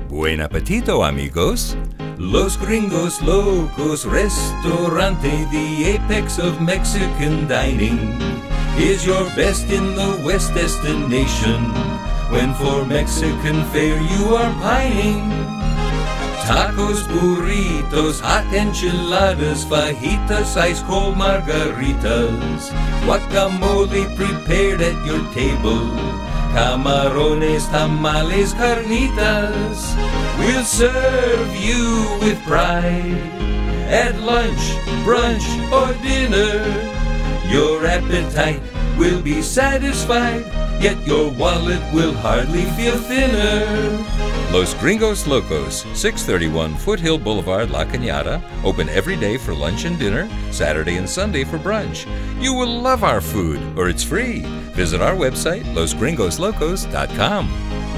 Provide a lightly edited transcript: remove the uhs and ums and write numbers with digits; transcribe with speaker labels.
Speaker 1: Buen apetito, amigos. Los Gringos Locos Restaurante, the apex of Mexican dining, is your best in the West destination when for Mexican fare you are pining. Tacos, burritos, hot enchiladas, fajitas, ice cold margaritas, guacamole prepared at your table, camarones, tamales, carnitas. We'll serve you with pride at lunch, brunch, or dinner. Your appetite will be satisfied, yet your wallet will hardly feel thinner. Los Gringos Locos, 631 Foothill Boulevard, La Cañada, open every day for lunch and dinner, Saturday and Sunday for brunch. You will love our food, or it's free. Visit our website, losgringoslocos.com.